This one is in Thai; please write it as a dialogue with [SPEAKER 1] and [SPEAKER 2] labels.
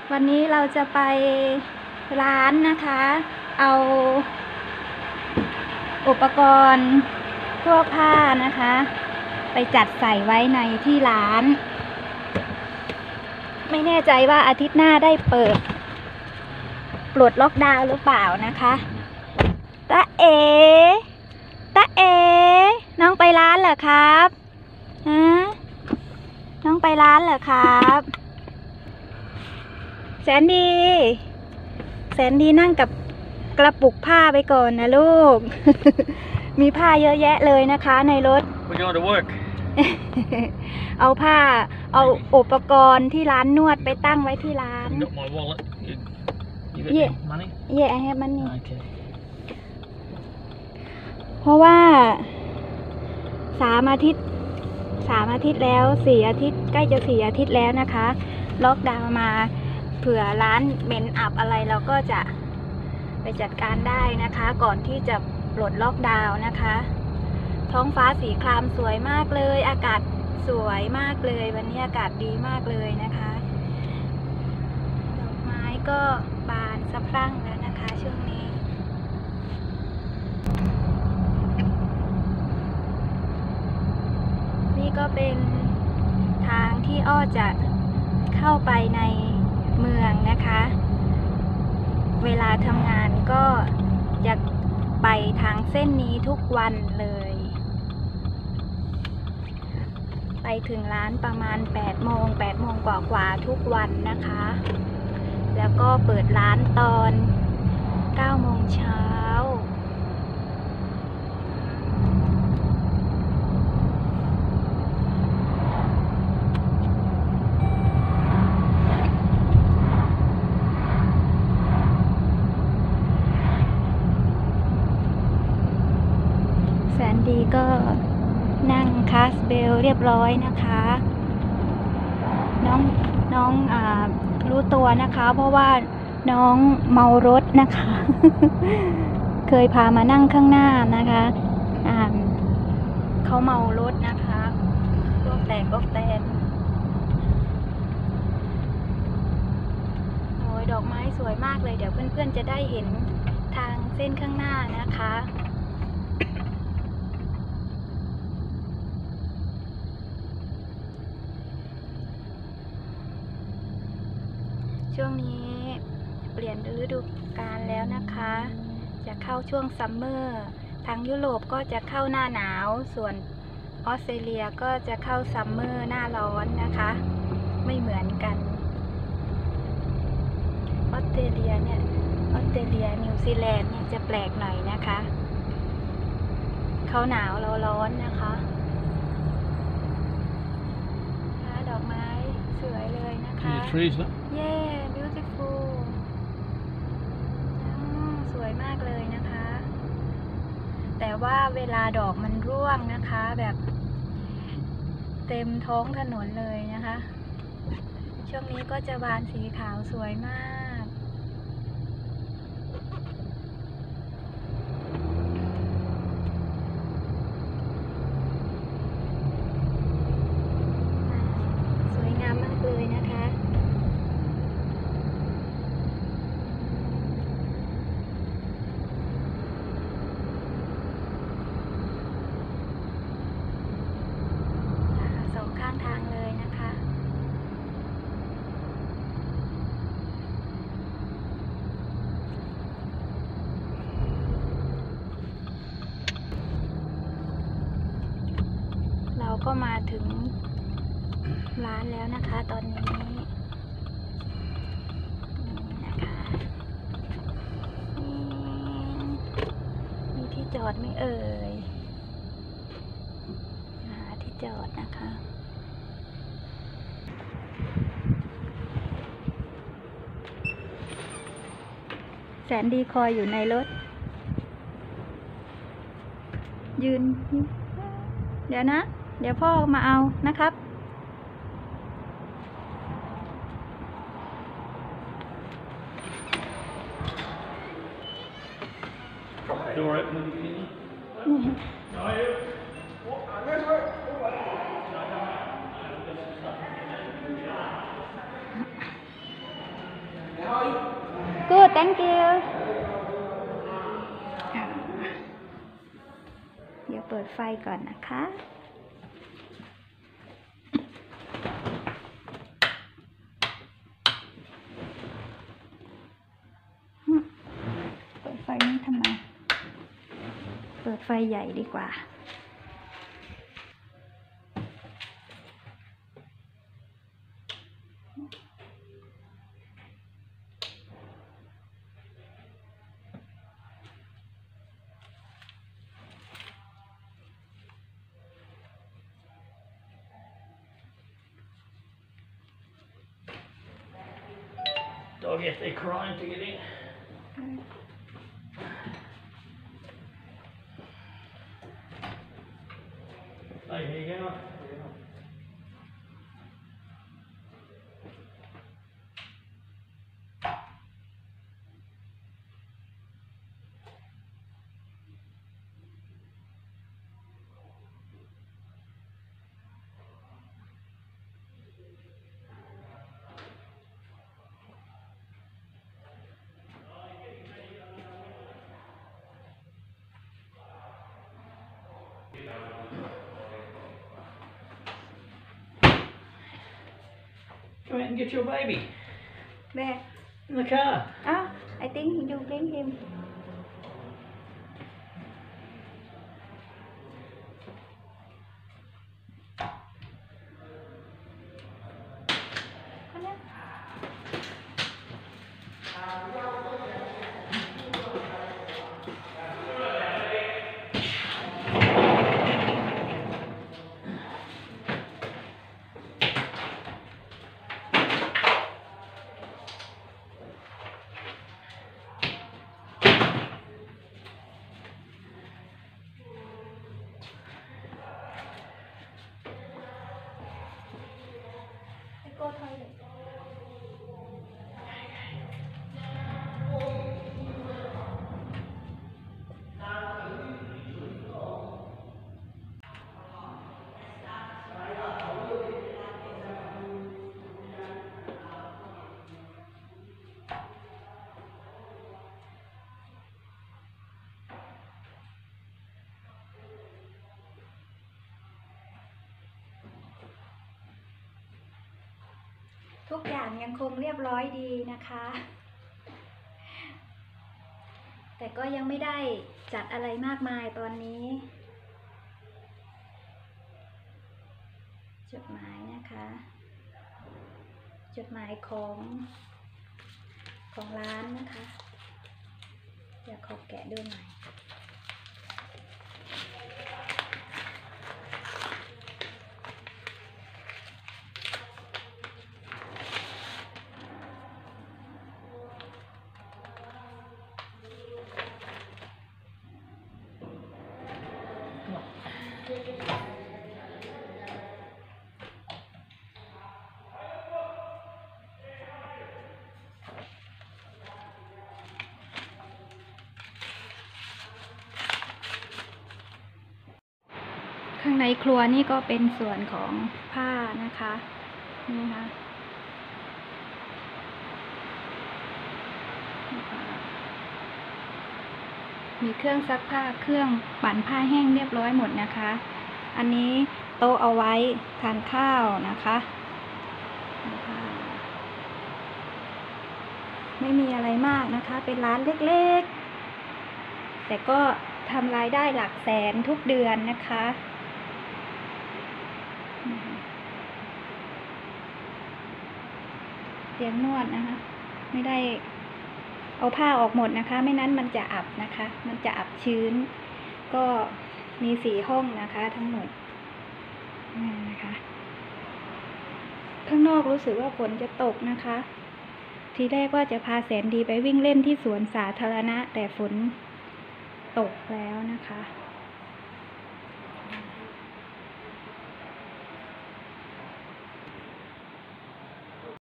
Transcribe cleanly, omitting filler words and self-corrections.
[SPEAKER 1] วันนี้เราจะไปร้านนะคะ เอาอุปกรณ์พวกผ้านะคะ ไปจัดใส่ไว้ในที่ร้าน ไม่แน่ใจว่าอาทิตย์หน้าได้เปิดปลดล็อกดาวน์หรือเปล่านะคะตาเอน้องไปร้านเหรอครับฮะน้องไปร้านเหรอครับแสนดีนั่งกับกระปุกผ้าไปก่อนนะลูก มีผ้าเยอะแยะเลยนะคะในรถ
[SPEAKER 2] We're going to work.
[SPEAKER 1] เอาผ้าเอาอุปกรณ์ที่ร้านนวดไปตั้งไว้ที่ร้าน
[SPEAKER 2] You got my wallet. You got
[SPEAKER 1] Yeah.
[SPEAKER 2] any money?
[SPEAKER 1] Yeah, I have money.
[SPEAKER 2] Okay.
[SPEAKER 1] เพราะว่า3 อาทิตย์แล้ว4 อาทิตย์ใกล้จะ4 อาทิตย์แล้วนะคะล็อกดาวน์มาเผื่อร้านเมนอับอะไรเราก็จะไปจัดการได้นะคะก่อนที่จะปลดล็อกดาวน์นะคะท้องฟ้าสีครามสวยมากเลยอากาศสวยมากเลยวันนี้อากาศดีมากเลยนะคะดอกไม้ก็บานสะพรั่งแล้วนะคะช่วงนี้นี่ก็เป็นทางที่อ้อจะเข้าไปในเมืองนะคะเวลาทำงานก็จะไปทางเส้นนี้ทุกวันเลยไปถึงร้านประมาณ8 โมงกว่าทุกวันนะคะแล้วก็เปิดร้านตอน9 โมงเช้าแสนดีก็นั่งคาสเบลเรียบร้อยนะคะน้องรู้ตัวนะคะเพราะว่าน้องเมารถนะคะ เคยพามานั่งข้างหน้านะคะเขาเมารถนะคะพวกแตกพวกแตนโอ้ยดอกไม้สวยมากเลยเดี๋ยวเพื่อนๆจะได้เห็นทางเส้นข้างหน้านะคะช่วงนี้เปลี่ยนฤดูกาลแล้วนะคะจะเข้าช่วงซัมเมอร์ทางยุโรปก็จะเข้าหน้าหนาวส่วนออสเตรเลียก็จะเข้าซัมเมอร์หน้าร้อนนะคะไม่เหมือนกันออสเตรเลียนิวซีแลนด์เนี่ยจะแปลกหน่อยนะคะเขาหนาวเราร้อนนะคะดอกไม้สวยเลยนะคะ
[SPEAKER 2] trees, look.
[SPEAKER 1] Yeah, beautiful สวยมากเลยนะคะแต่ว่าเวลาดอกมันร่วงนะคะแบบเต็มท้องถนนเลยนะคะช่วงนี้ก็จะบานสีขาวสวยมากสวยงามมากเลยนะคะสองข้างทางเลยนะคะเราก็มาถึงร้านแล้วนะคะตอนนี้นะคะมีที่จอดไหมเอ่ยหาที่จอดนะคะแสนดีคอยอยู่ในรถยืนเดี๋ยวนะเดี๋ยวพ่อมาเอานะครับ
[SPEAKER 2] Door open.
[SPEAKER 1] น thank you เดี๋ยวเปิดไฟก่อนนะคะเปิดไฟนี้ทำไมเปิดไฟใหญ่ดีกว่า
[SPEAKER 2] Dog, if they're crying to get in. Hey, here you go. Go out and get your baby
[SPEAKER 1] Where?
[SPEAKER 2] in the car.
[SPEAKER 1] Oh, I think you bring him. Come here. Go toilet. ทุกอย่างยังคงเรียบร้อยดีนะคะ แต่ก็ยังไม่ได้จัดอะไรมากมายตอนนี้ จดหมายนะคะ จดหมายของร้านนะคะ เดี๋ยวขอแกะดูหน่อย ข้างในครัวนี่ก็เป็นส่วนของผ้านะคะนี่ค่ะมีเครื่องซักผ้าเครื่องปั่นผ้าแห้งเรียบร้อยหมดนะคะ อันนี้โต๊ะเอาไว้ทานข้าวนะคะไม่มีอะไรมากนะคะเป็นร้านเล็กๆแต่ก็ทำรายได้หลักแสนทุกเดือนนะคะเตียงนวดนะคะไม่ได้เอาผ้าออกหมดนะคะไม่นั้นมันจะอับนะคะมันจะอับชื้นก็มี4 ห้องนะคะทั้งหมดนี่นะคะข้างนอกรู้สึกว่าฝนจะตกนะคะทีแรกว่าจะพาแสนดีไปวิ่งเล่นที่สวนสาธารณะแต่ฝนตกแล้วนะคะ